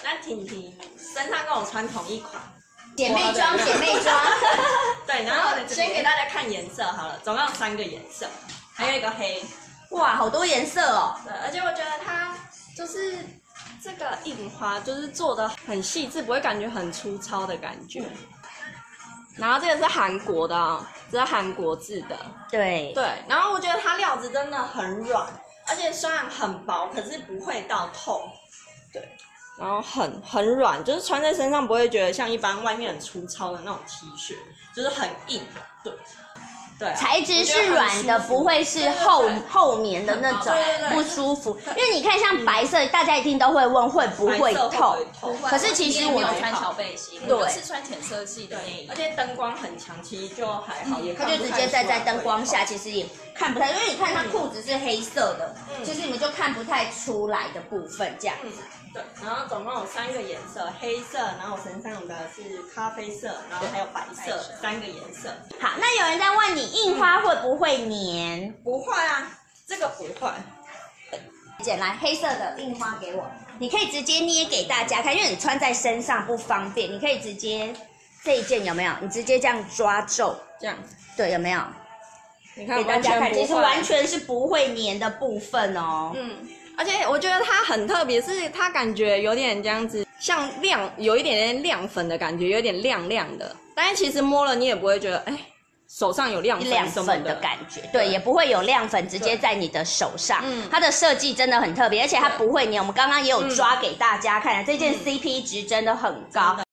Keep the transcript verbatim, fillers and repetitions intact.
那婷婷身上跟我穿同一款姐妹装，姐妹装。 对，然后先给大家看颜色好了，总共有三个颜色，还有一个黑。 哇，好多颜色哦。 对，而且我觉得它就是这个印花，就是做的很细致，不会感觉很粗糙的感觉。然后这个是韩国的啊、哦，这是韩国制的。 对对，然后我觉得它料子真的很软，而且虽然很薄，可是不会到透。对，然后很很软，就是穿在身上不会觉得像一般外面很粗糙的那种 T 恤，就是很硬。对。对、啊， 材质是软的，不会是厚对对对厚棉的那种，对对对不舒服。因为你看，像白色，嗯、大家一定都会问会不会透，可是其实我没有穿小背心，对，是穿浅色系的内衣， 而且灯光很强，其实就还好，也它就直接在在灯光下，其实也看不太，因为你看它裤子是黑色的，嗯、其实你们就看不太出来的部分这样子。 嗯对，然后总共有三个颜色，黑色，然后我身上的是咖啡色，然后还有白色，三个颜色。 好，那有人在问你印花会不会粘？ 不会啊，这个不会。 剪来黑色的印花给我，你可以直接捏给大家看，因为你穿在身上不方便，你可以直接这一件有没有？你直接这样抓皱， 这样， 对，有没有？ 你看， 给大家看，其实完全是不会粘的部分哦。 嗯。而且我觉得它很特别，是它感觉有点这样子，像亮，有一点点亮粉的感觉，有点亮亮的。但是其实摸了你也不会觉得，哎，手上有亮粉亮粉的感觉，对，也不会有亮粉直接在你的手上。嗯，它的设计真的很特别，而且它不会粘。我们刚刚也有抓给大家看，这件 C P 值真的很高。